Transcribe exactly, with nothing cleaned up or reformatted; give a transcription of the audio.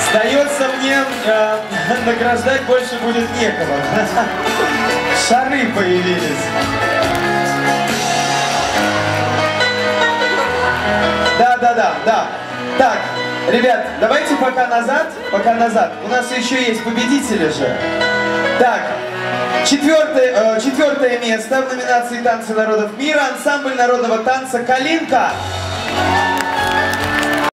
Сдается мне, э, награждать больше будет некого. Шары появились. Да, да, да, да. Так, ребят, давайте пока назад, пока назад. У нас еще есть победители же. Так, четвертое, э, четвертое место в номинации «Танцы народов мира» ансамбль народного танца «Калинка».